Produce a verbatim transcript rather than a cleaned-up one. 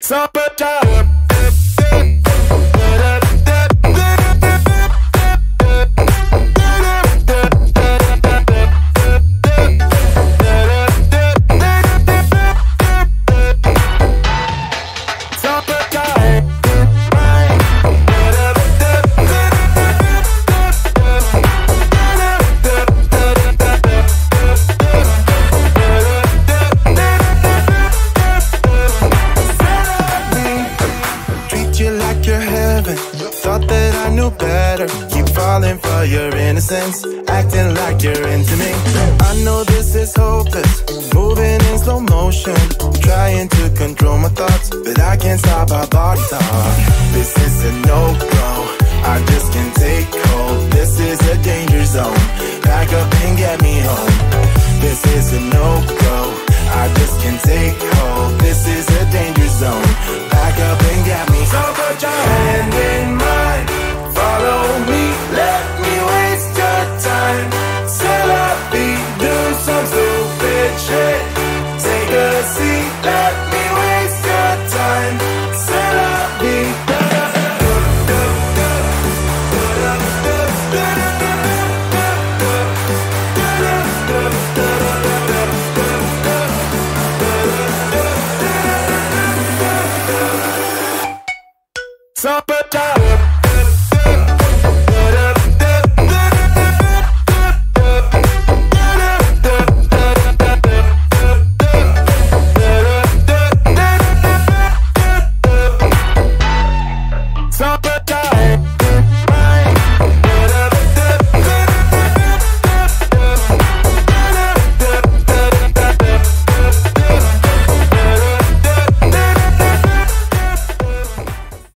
Summertime. Thought that I knew better. Keep falling for your innocence, acting like you're into me. I know this is hopeless, moving in slow motion, trying to control my thoughts, but I can't stop our body talk. This is a no-go, I just can't take hold. This is a danger zone, back up and get me home. This is a no-go, I just can't take hold. This is a danger zone, back up and get me home. So put your hand in mine, follow me, let me waste your time. Say la vie, do some stupid shit. Take a seat, let me waste your time. Say la vie. Summertime.